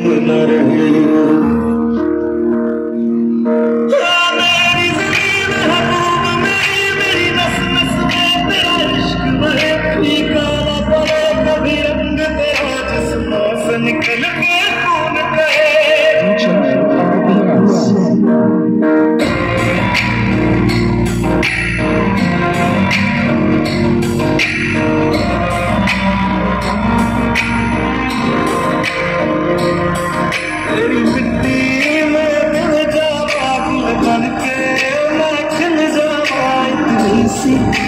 न रहे। निकल के कौन कहे तेरी मिट्टी में दिल जा पागल बन के मैं खिल जाऊं इतनी सी